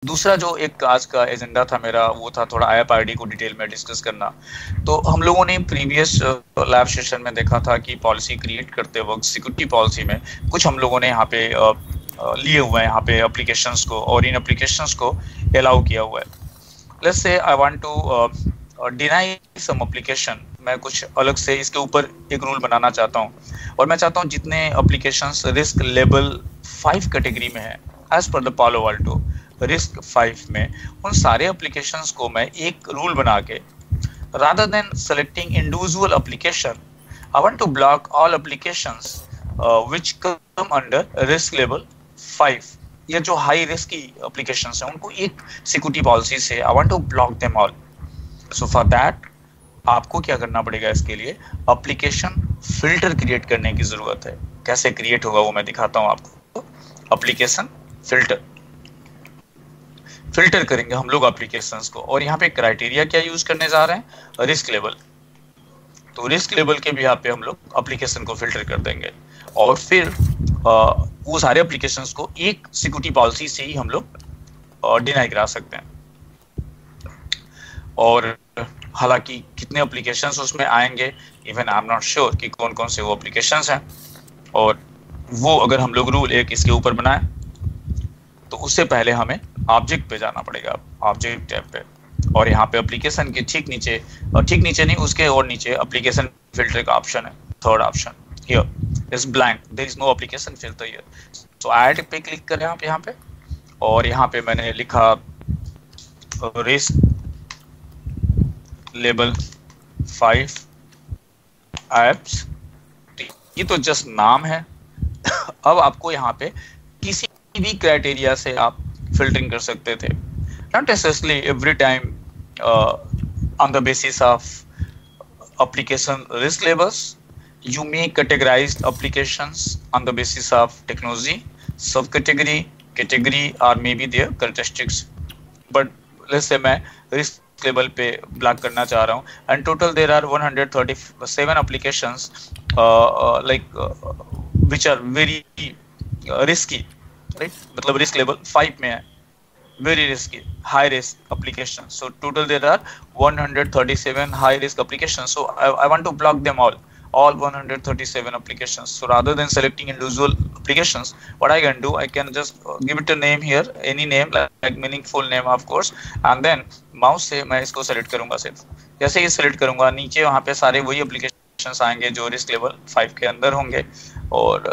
दूसरा जो एक आज का एजेंडा था मेरा, वो था थोड़ा IAP-ID को डिटेल में डिस्कस करना। तो हम लोगों ने प्रीवियस लैब सेशन में देखा था कि पॉलिसी क्रिएट करते वक्त सिक्योरिटी पॉलिसी में कुछ हम लोगों ने यहाँ पे लिए हुए हैं यहाँ पे एप्लीकेशंस को, और इन एप्लीकेशंस को अलाउ किया हुआ है। Let's say I want to deny some application, मैं कुछ अलग से इसके ऊपर एक रूल बनाना चाहता हूँ, और मैं चाहता हूँ जितने एप्लीकेशंस रिस्क लेवल 5 कैटेगरी में है एज पर द पालो आल्टो रिस्क 5 में, उन सारे एप्लीकेशंस को मैं एक रूल बना के, rather than selecting individual application, I want to block all applications which come under risk level 5। ये जो हाई रिस्क की एप्लीकेशंस हैं उनको एक सिक्योरिटी पॉलिसी से I want to block them all। So for that आपको क्या करना पड़ेगा, इसके लिए एप्लीकेशन फिल्टर क्रिएट करने की जरूरत है। कैसे क्रिएट होगा वो मैं दिखाता हूँ आपको। एप्लीकेशन फिल्टर करेंगे हम लोग एप्लीकेशंस को, और यहाँ पे क्राइटेरिया क्या यूज करने जा रहे हैं, रिस्क लेवल। तो रिस्क लेवल के भी यहाँ पे हम लोग एप्लीकेशन को फिल्टर कर देंगे, और फिर वो सारे एप्लीकेशंस को एक सिक्योरिटी पॉलिसी से ही हम लोग डिनाई करा सकते हैं। और हालांकि कितने एप्लीकेशंस उसमें आएंगे, even I am not sure कि कौन कौन से वो एप्लीकेशंस हैं, और वो अगर हम लोग रूल एक इसके ऊपर बनाए तो उससे पहले हमें ऑब्जेक्ट पे जाना पड़ेगा, ऑब्जेक्ट टैब पे, और यहाँ पे एप्लीकेशन के ठीक नीचे नहीं, उसके और नीचे एप्लीकेशन फिल्टर का ऑप्शन है, third option here is blank, there is no application filter here. So add पे क्लिक करें आप यहाँ पे, और यहाँ पे मैंने लिखा रिस्क लेवल 5 एप्स, ये तो जस्ट नाम है। अब आपको यहाँ पे किसी भी क्राइटेरिया से आप फिल्टरिंग कर सकते थे, not necessarily every time on the basis of application risk levels. You may categorize applications on the basis of technology, subcategory, category, or maybe their characteristics. But let's say मैं risk level पे block करना चाह रहा हूँ, and total there are 137 applications which are very risky, right? मतलब risk level 5 में है, very risky, high risk applications. So total there are 137 high risk applications. So I want to block them all 137 applications. So rather than selecting individual applications, what I can do, I can just give it a name here, any name, like meaningful name of course, and then mouse से मैं इसको select करूँगा। सिर्फ जैसे ही select करूँगा, नीचे वहाँ पे सारे वही applications आएंगे जो रिस्क लेवल 5 के अंदर होंगे, और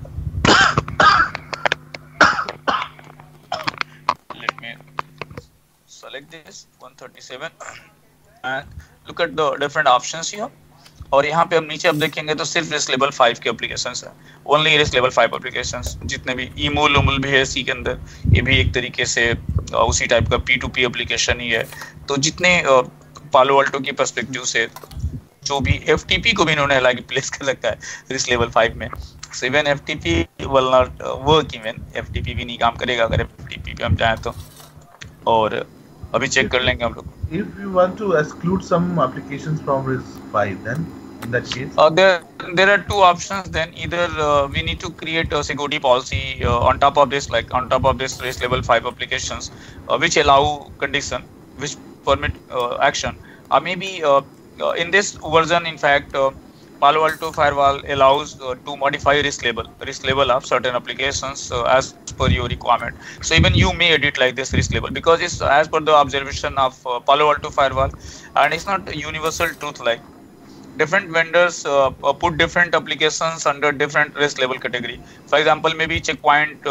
select this 137 and look at the different options here। और यहाँ पे हम नीचे अब देखेंगे तो सिर्फ रिस्क लेवल 5 के एप्लीकेशंस है, ओनली रिस्क लेवल 5 एप्लीकेशंस। जितने भी ईमोल उमोल भी है सी के अंदर, ये भी एक तरीके से उसी टाइप का P2P एप्लीकेशन ही है। तो जितने पालो अल्टो की पर्सपेक्टिव से जो भी FTP को भी इन्होंने हालांकि प्लेस कर रखा है रिस्क लेवल 5 में, so even FTP will not work, even FTP भी नहीं काम करेगा अगर FTP पे हम जाएं तो। और अभी चेक कर लेंगे हम लोग। If you want to exclude some applications from RISC-V, then in that case, there are two options. Then either we need to create a security policy on top of this, like on top of this risk level 5 applications, which allow condition, which permit action, or maybe in this version, in fact, Palo Alto Firewall allows to modify risk level of certain applications as per your requirement. So even you may edit like this risk level, because it's as per the observation of Palo Alto Firewall, and it's not universal truth. Like different vendors put different applications under different risk level category. For example, maybe Checkpoint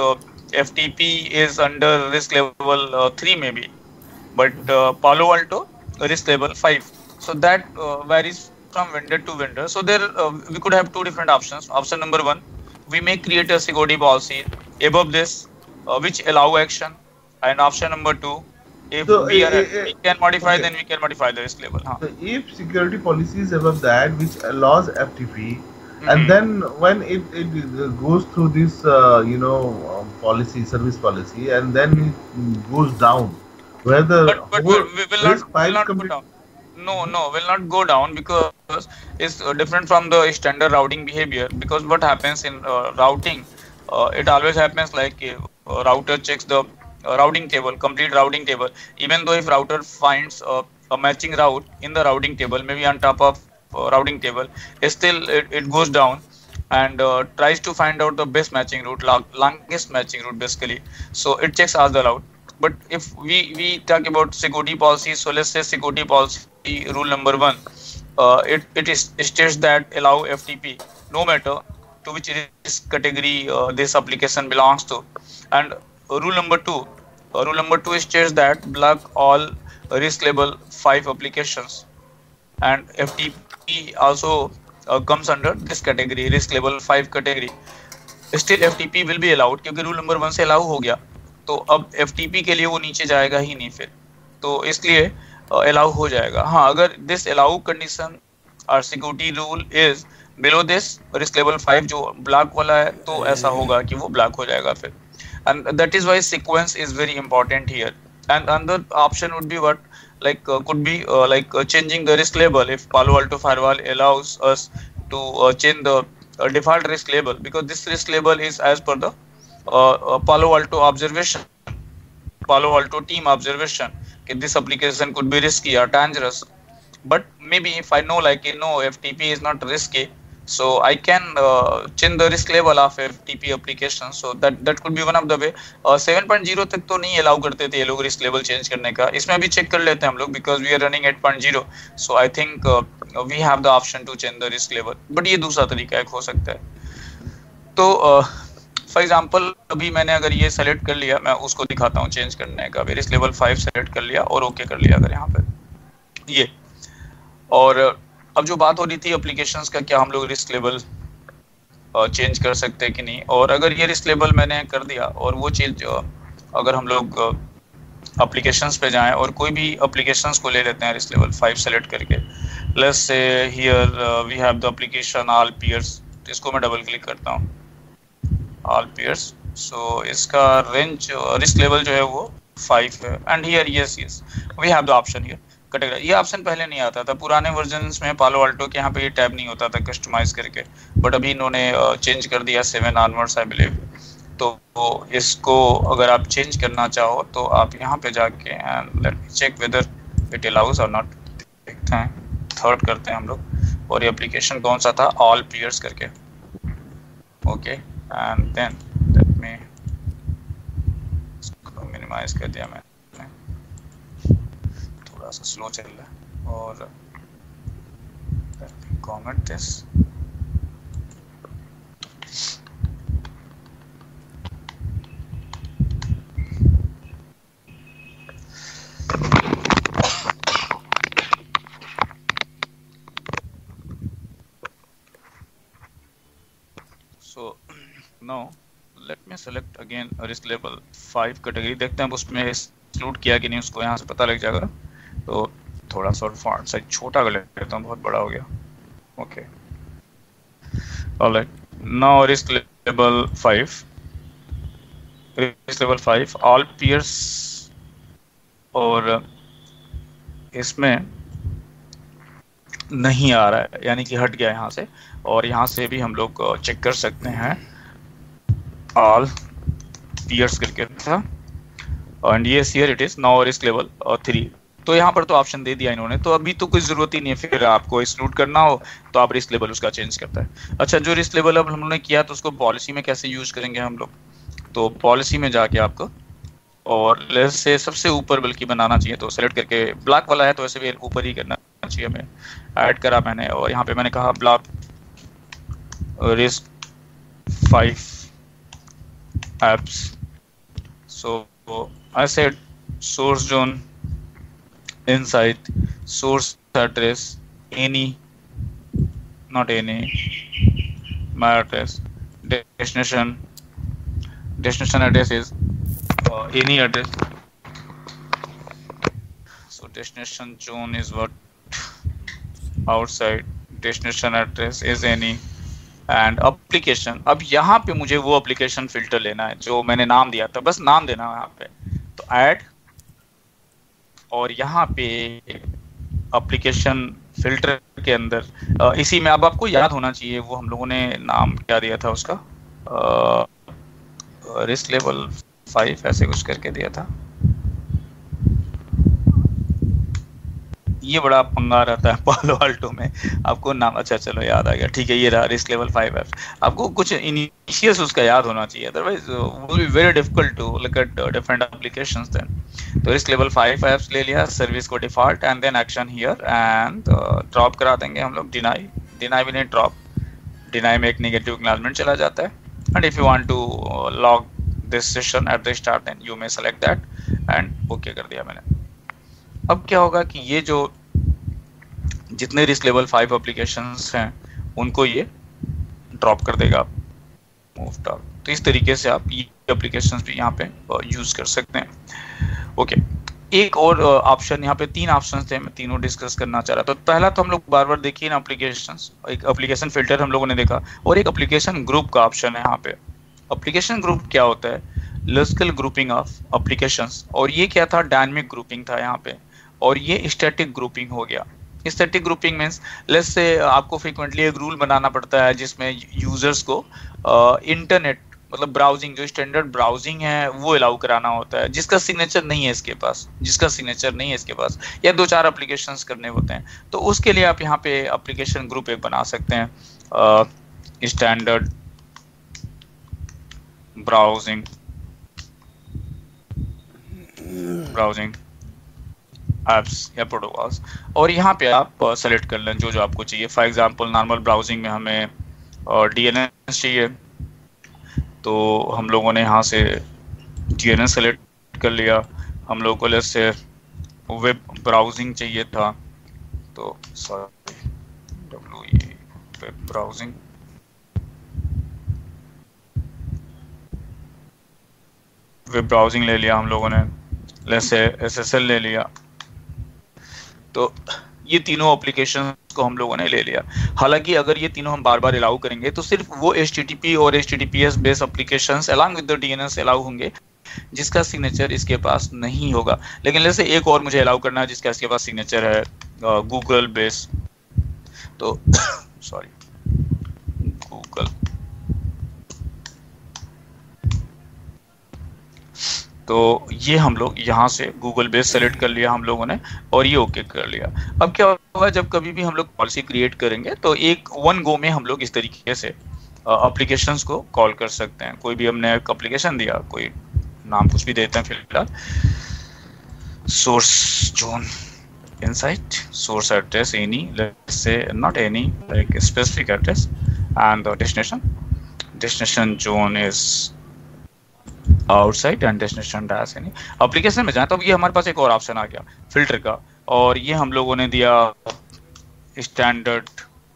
FTP is under risk level 3 maybe, but Palo Alto risk level 5. So that varies from vendor to vendor. So there we could have two different options. Option number 1, we may create a security policy above this which allow action, and option number 2, if so we can modify, okay, then we can modify the risk level. So if security policy is above that which allows FTP, and then when it goes through this policy, service policy, and then it goes down, where the but we will not go down. No, will not go down, because it's different from the standard routing behavior. Because what happens in routing, it always happens like router checks the routing table, complete routing table. Even though if router finds a matching route in the routing table, maybe on top of routing table, still it goes down and tries to find out the best matching route, longest matching route basically. So it checks all the route. But if we talk about security policy, so let's say security policy rule number 1, it states that allow FTP no matter to which risk category this application belongs to. And rule number 2 states that block all risk level 5 applications, and FTP also comes under this category, risk level 5 category. Still FTP will be allowed क्योंकि rule number 1 से allow हो गया, तो अब FTP के लिए वो नीचे जाएगा ही नहीं फिर, तो इसलिए अलाउ हो जाएगा. हाँ, अगर दिस अलाउ कंडीशन और security rule is below this risk level 5 जो ब्लॉक वाला है, तो ऐसा होगा कि वो ब्लॉक हो जाएगा फिर. And that is why sequence is very important here. And another option would be what, like could be changing the risk label. If Palo Alto firewall allows us to change the default risk label, because this risk label is as per the Palo Alto observation, Palo Alto team observation, that this application could be risky or dangerous. But maybe if I know, like, you know, FTP is not risky, so I can change the risk level of FTP application. So that could be one of the way. 7.0 तक तो नहीं allow करते थे ये लोग risk level change करने का. इसमें भी check कर लेते हैं हम लोग, because we are running 8.0. So I think we have the option to change the risk level. But ये दूसरा तरीका एक हो सकता है. तो फॉर एग्जाम्पल अभी मैंने अगर ये सेलेक्ट कर लिया, मैं उसको दिखाता हूँ चेंज करने का. रिस्क लेवल 5 सेलेक्ट कर लिया और ओके कर लिया अगर यहाँ पे ये. और अब जो बात हो रही थी एप्लीकेशंस का, क्या हम लोग रिस्क लेवल चेंज कर सकते हैं कि नहीं. और अगर ये रिस्क लेवल मैंने कर दिया और वो चीज़ अगर हम लोग एप्लीकेशंस पे जाएं और कोई भी एप्लीकेशंस को ले लेते हैं रिस्क लेवल 5 सेलेक्ट करके, let's say here we have the application all peers. इसको मैं डबल क्लिक करता हूँ, ऑल पीयर्स. सो इसका रेंज रिस्क लेवल जो है वो 5 है. And here yes we have the option here category. ये ऑप्शन पहले नहीं आता था पुराने वर्जन्स में पालो अल्टो के. यहाँ पे ये टैब नहीं होता था कस्टमाइज करके, बट अभी इन्होंने चेंज कर दिया 7 ऑनवर्ड्स आई बिलीव. तो इसको अगर आप चेंज करना चाहो तो आप यहाँ पे जाके and let me check whether it allows और नॉट. देखते हैं, थर्ड करते हैं हम लोग. और ये एप्लीकेशन कौन सा था, ऑल पीयर्स करके. Okay, and then let me इसको मिनिमाइज कर दिया मैंने, थोड़ा सा स्लो चल रहा है. और comment this. So now let me select again risk level 5 category. देखते हैं उसमें एक्सक्लूड किया कि नहीं, उसको यहाँ से पता लग जाएगा. तो थोड़ा सा फॉन्ट साइज छोटा कर लेता हूँ, बहुत बड़ा हो गया. Okay, alright. Now risk level 5 all peers, और इसमें नहीं आ रहा है, यानी कि हट गया यहाँ से. और यहाँ से भी हम लोग चेक कर सकते हैं, ऑल पीयर्स करके था. And yes here it is now risk level 3. तो यहाँ पर तो ऑप्शन दे दिया इन्होंने, तो अभी तो कोई जरूरत ही नहीं है. फिर आपको एक्सक्लूड करना हो तो आप रिस्क लेवल उसका चेंज करता है. अच्छा, जो रिस्क लेवल अब हमने किया तो उसको पॉलिसी में कैसे यूज करेंगे हम लोग. तो पॉलिसी में जाके आपको, और लेट्स से सबसे ऊपर बल्कि बनाना चाहिए, तो सेलेक्ट करके, ब्लॉक वाला है तो वैसे भी ऊपर ही करना चाहिए हमें. ऐड करा मैंने और यहाँ पे मैंने कहा block risk 5 apps. So I said source zone, inside source address, any, not any, my address, destination address is any address. So destination zone is what, outside, destination address is any. And application, अब यहाँ पे मुझे वो application filter लेना है जो मैंने नाम दिया था, बस नाम देना है यहाँ पे. तो ऐड, और यहाँ पे एप्लीकेशन फिल्टर के अंदर इसी में, अब आपको याद होना चाहिए वो हम लोगों ने नाम क्या दिया था उसका, रिस्क लेवल 5 ऐसे कुछ करके दिया था। ये बड़ा पंगा रहता है पालो अल्टो में, आपको नाम, अच्छा चलो याद आ गया, ठीक है, ये रहा रिस्क लेवल 5 ऐप्स। आपको कुछ इनिशियल्स उसका याद होना चाहिए, otherwise will be very difficult to look at different applications then. तो रिस्क लेवल 5 ऐप्स ले लिया, सर्विस को default and then action here and drop करा देंगे हम लोग, डिनाई भी नहीं, ड्रॉप। डिनाई में एक नेगेटिव एक्नॉलेजमेंट चला जाता है, and if you want to log this session at the start then you may select that and okay कर दिया मैंने। अब क्या होगा कि ये जो जितने रिस्क लेवल 5 एप्लीकेशंस हैं उनको ये ड्रॉप कर देगा, मूव टॉप। तो इस तरीके से आप ये एप्लीकेशंस भी यहाँ पे यूज कर सकते हैं। ओके, एक और ऑप्शन, यहाँ पे 3 ऑप्शंस थे, मैं तीनों डिस्कस करना चाह रहा था। तो पहला तो हम लोग बार बार देखिए ना एप्लीकेशंस, एक एप्लीकेशन फिल्टर हम लोगों ने देखा, और एक एप्लीकेशन ग्रुप का ऑप्शन है यहाँ पे। एप्लीकेशन ग्रुप क्या होता है? लॉजिकल ग्रुपिंग ऑफ एप्लीकेशंस, और ये क्या था? डायनामिक ग्रुपिंग था यहाँ पे, और ये स्टैटिक ग्रुपिंग हो गया। Static grouping means let's say आपको फ्रीक्वेंटली एक रूल बनाना पड़ता है जिसमें यूजर्स को इंटरनेट मतलब ब्राउजिंग, जो स्टैंडर्ड ब्राउजिंग है वो अलाउ कराना होता है, जिसका सिग्नेचर नहीं है इसके पास, या 2-4 एप्लीकेशंस करने होते हैं। तो उसके लिए आप यहाँ पे एप्लीकेशन ग्रुप एक बना सकते हैं, स्टैंडर्ड ब्राउजिंग एप्स या प्रोटोकॉल्स, और यहाँ पे आप सेलेक्ट कर लें जो जो आपको चाहिए। फॉर एग्जांपल नॉर्मल ब्राउजिंग में हमें डीएनएस चाहिए, तो हम लोगों ने यहाँ से डीएनएस सेलेक्ट कर लिया। हम लोगों को लेट्स से वेब ब्राउजिंग चाहिए था, तो सॉरी वेब ब्राउजिंग, ले लिया हम लोगों ने, लेट्स से एसएसएल ले लिया। तो ये तीनों एप्लीकेशन को हम लोगों ने ले लिया। हालांकि अगर ये तीनों हम बार बार अलाउ करेंगे तो सिर्फ वो HTTP और HTTPS based applications along with the DNS allow होंगे जिसका सिग्नेचर इसके पास नहीं होगा। लेकिन जैसे एक और मुझे अलाउ करना है जिसका इसके पास सिग्नेचर है गूगल बेस्ड, तो सॉरी गूगल, तो ये हम लोग यहाँ से गूगल बेस सेलेक्ट कर लिया हम लोगों ने, और ये ओके कर लिया। अब क्या होगा, जब कभी भी हम लोग पॉलिसी क्रिएट करेंगे तो एक वन गो में हम लोग इस तरीके से एप्लीकेशंस को कॉल कर सकते हैं। कोई भी हमने एक एप्लीकेशन दिया, कोई नाम कुछ भी देते हैं फिलहाल, source zone inside, source address any, let's say not any, like specific address, and the destination zone is outside and destination dash any. Application में जाए तो ये हमारे पास एक और ऑप्शन आ गया फिल्टर का, और ये हम लोगों ने दिया स्टैंडर्ड,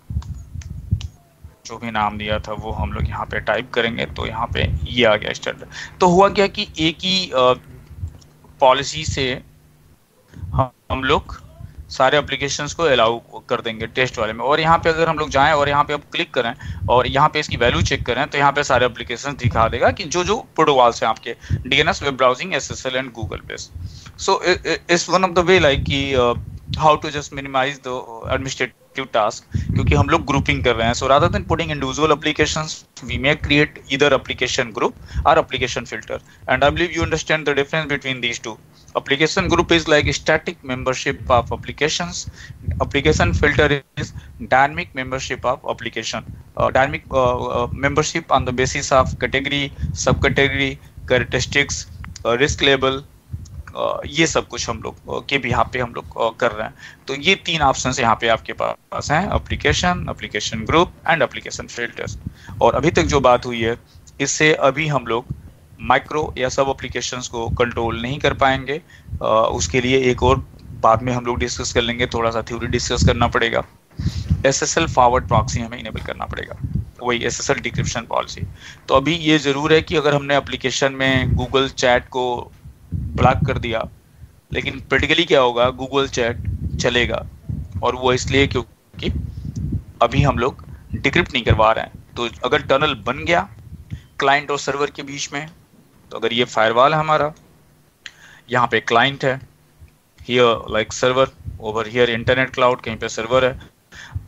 जो भी नाम दिया था वो हम लोग यहाँ पे टाइप करेंगे, तो यहाँ पे ये आ गया स्टैंडर्ड। तो हुआ क्या कि एक ही पॉलिसी से हम लोग सारे एप्लीकेशंस को अलाउ कर देंगे टेस्ट वाले में। और यहाँ पे अगर हम लोग जाएं और यहाँ पे अब क्लिक करें और यहाँ पे इसकी वैल्यू चेक करें, तो यहाँ पे सारे एप्लीकेशंस दिखा देगा कि जो जो प्रोटोकॉल्स हैं आपके, DNS, web browsing, SSL and Google based. So it's one of the way like कि how to just minimize the administrative task, क्योंकि हम लोग ग्रुपिंग कर रहे हैं। So rather than putting individual applications, we may create either application group और application filter, and I believe you understand the difference between these two. Application group is like static membership of applications. Application filter is dynamic membership of application. Dynamic membership on the basis of category, subcategory, characteristics, risk level. ये सब कुछ हम लोग के भी यहाँ पे हम लोग कर रहे हैं. तो ये 3 ऑप्शन यहाँ पे आपके पास हैं, application, application group and application filters. और अभी तक जो बात हुई है इससे अभी हम लोग माइक्रो या सब एप्लीकेशंस को कंट्रोल नहीं कर पाएंगे. उसके लिए एक और बाद में हम लोग डिस्कस कर लेंगे, थोड़ा सा थ्योरी डिस्कस करना पड़ेगा. SSL फॉरवर्ड प्रॉक्सी हमें इनेबल करना पड़ेगा, वही SSL डिक्रिप्शन पॉलिसी. तो अभी ये ज़रूर है कि अगर हमने एप्लीकेशन में गूगल चैट को ब्लॉक कर दिया, लेकिन प्रैक्टिकली क्या होगा, गूगल चैट चलेगा. और वो इसलिए क्योंकि अभी हम लोग डिक्रिप्ट नहीं करवा रहे हैं. तो अगर टनल बन गया क्लाइंट और सर्वर के बीच में, तो अगर ये फायरवॉल है हमारा, यहाँ पे क्लाइंट है, here like server, over here internet cloud, कहीं पे सर्वर है.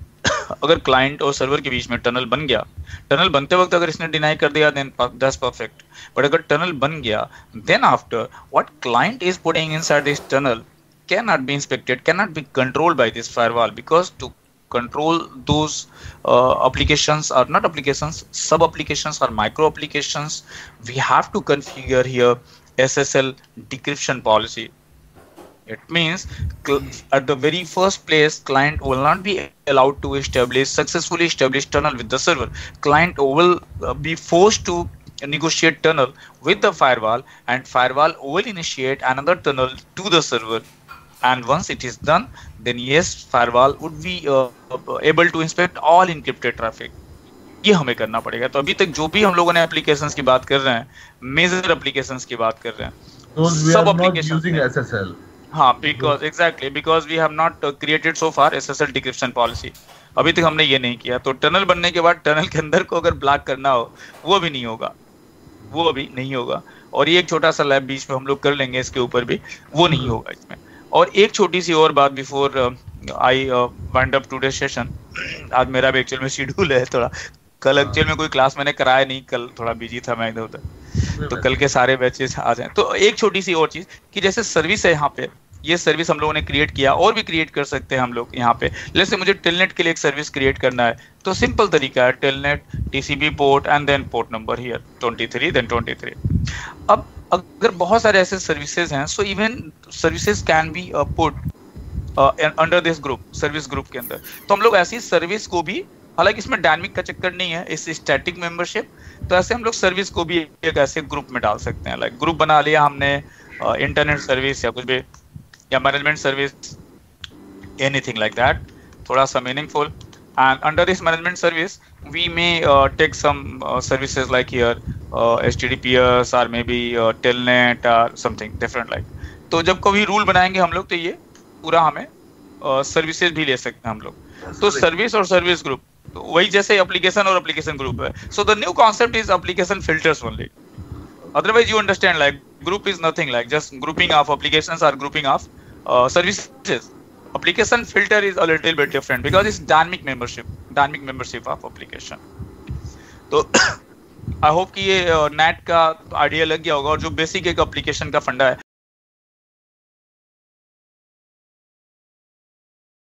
अगर क्लाइंट और सर्वर के बीच में टनल बन गया, टनल बनते वक्त अगर इसने डिनाई कर दिया देन दैट्स परफेक्ट, बट अगर टनल बन गया then after what client is putting inside this tunnel cannot be inspected, cannot be controlled by this firewall, because to control those applications or not applications, sub applications or micro applications, we have to configure here SSL decryption policy. It means at the very first place, client will not be allowed to successfully establish tunnel with the server. Client will be forced to negotiate tunnel with the firewall, and firewall will initiate another tunnel to the server. And once it is done, then yes, firewall would be able to inspect all encrypted traffic. ये हमें करना पड़ेगा। तो अभी तक जो भी हम लोगों ने एप्लीकेशंस की बात कर रहे हैं, मेजर एप्लीकेशंस की बात कर रहे हैं, सब एप्लीकेशन हाँ, because we have not created so far SSL decryption policy. अभी तक हमने ये नहीं किया। तो टनल बनने के बाद टनल के अंदर को अगर ब्लॉक करना हो, वो भी नहीं होगा। और ये एक छोटा सा लैब बीच में हम लोग कर लेंगे, इसके ऊपर भी वो नहीं होगा इसमें। और एक छोटी सी और बात before I wind up today session, आज मेरा भी एक्चुअल में शेड्यूल है थोड़ा, कल एक्चुअल में कोई क्लास मैंने कराया नहीं, कल थोड़ा बिजी था मैं इधर उधर, तो कल के सारे बैचेस आ जाएं। तो एक छोटी सी और चीज कि जैसे सर्विस है यहाँ पे, ये सर्विस हम लोगों ने क्रिएट किया, और भी क्रिएट कर सकते हैं हम लोग यहाँ पे। जैसे मुझे टेलनेट के लिए एक सर्विस क्रिएट करना है, तो सिंपल तरीका है, telnet TCP port and then port number here 23 then 23। अब अगर बहुत सारे ऐसे सर्विसेज हैं, so even services can be put under this group, service group के अंदर। तो हम लोग ऐसी सर्विस को भी, हालांकि इसमें डायनामिक का चक्कर नहीं है, इस स्टैटिक मेंबरशिप, तो ऐसे हम लोग सर्विस को भी एक ऐसे ग्रुप में डाल सकते हैं। लाइक ग्रुप बना लिया हमने, इंटरनेट सर्विस या कुछ भी, या management service, anything like that, थोड़ा सा meaningful. And under this management service, we may take some services like here HTTPS or maybe Telnet or something different like. तो जब कभी रूल बनाएंगे हम लोग, तो ये पूरा हमें सर्विसेज भी ले सकते हैं हम लोग। तो सर्विस और सर्विस ग्रुप, तो वही जैसे एप्लीकेशन और एप्लीकेशन ग्रुप है। So the new concept is application filters only. Otherwise you understand like group is nothing like just grouping of applications or grouping of services. Application filter is a little bit different because it's dynamic membership of application. तो I hope कि ये net का idea लग गया होगा, और जो basic एक एप्लीकेशन का फंडा है